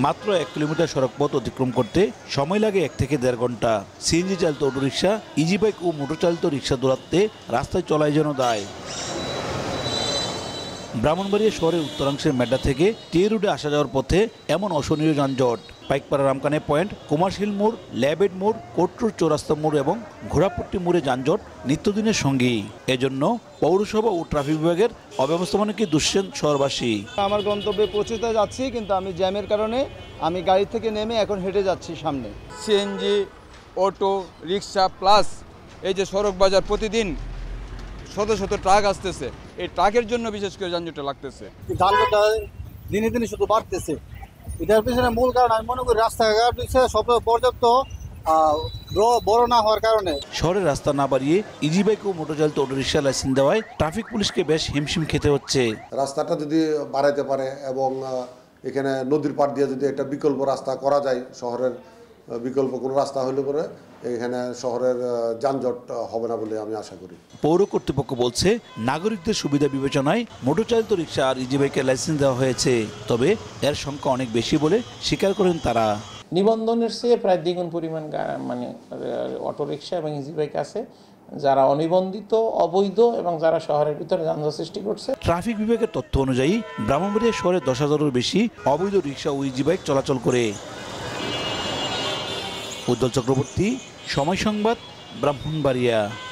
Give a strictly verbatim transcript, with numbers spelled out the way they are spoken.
মাত্র এক কিলোমিটার সড়ক পথ অতিক্রম করতে সময় লাগে এক থেকে দেড় ঘন্টা। সিএনজি চালিত অটোরিকশা, ইজি বাইক ও মোটর চালিত রিক্সা দৌড়াতে রাস্তায় চলাই যেন দায়। ব্রাহ্মণবাড়িয়া শহরের উত্তরাংশের মেডা থেকে টি রোডে আসা যাওয়ার পথে এমন অসহনীয় যানজট। পাইকপাড়া রামকানে পয়েন্ট, কমার্শিয়াল মোড়, ল্যাবেড মোড়, কোটরোড চৌরাস্তা মোড় এবং ঘোড়াপট্টি মোড়ে যানজট নিত্যদিনের সঙ্গী। এজন্য পৌরসভা ও ট্রাফিক বিভাগের অব্যবস্থাপনাকে দুশ্চেন শহরবাসী। আমার গন্তব্যে পৌঁছতে যাচ্ছি, কিন্তু আমি জ্যামের কারণে আমি গাড়ি থেকে নেমে এখন হেঁটে যাচ্ছি সামনে। সিএনজি, অটো রিক্সা প্লাস এই যে সড়ক বাজার প্রতিদিন শত শত ট্রাক আসতেছে, এই ট্রাকের জন্য বিশেষ করে যানজটটা লাগতেছে। যানজটটা দিনে দিনে শুধু বাড়তেছে। এটার পিছনে মূল কারণ আমি মনে করি রাস্তাঘাট সব পর্যাপ্ত বড় না হওয়ার কারণে। শহরের রাস্তা না বাড়িয়ে ইজি বাইক ও মোটর চালিত অটোরিকশা লাইসেন্স দেওয়ায় ট্রাফিক পুলিশকে বেশ হিমশিম খেতে হচ্ছে। রাস্তাটা যদি বাড়াইতে পারে এবং এখানে নদীর পাড় দিয়ে যদি একটা বিকল্প রাস্তা করা যায়, শহরের বিকল্প কোনো রাস্তা হলে পরে এখানে শহরের যানজট হবে না বলে আমি আশা করি। পৌর কর্তৃপক্ষ বলছে, নাগরিকদের সুবিধা বিবেচনায় মোটরচালিত রিক্সা আর ইজি বাইকের লাইসেন্স দেওয়া হয়েছে, তবে এর সংখ্যা অনেক বেশি বলে স্বীকার করেন তারা। নিবন্ধনের চেয়ে প্রায় দ্বিগুণ পরিমাণ মানে অটোরিকশা এবং ইজি বাইক আছে যারা অনিবন্ধিত, অবৈধ এবং যারা শহরের ভিতরে যানজট সৃষ্টি করছে। ট্রাফিক বিভাগের তথ্য অনুযায়ী ব্রাহ্মণবাড়িয়া শহরে দশ হাজারের বেশি অবৈধ রিক্সা ও ইজি বাইক চলাচল করে। উজ্জ্বল চক্রবর্তী, সময় সংবাদ, ব্রাহ্মণবাড়িয়া।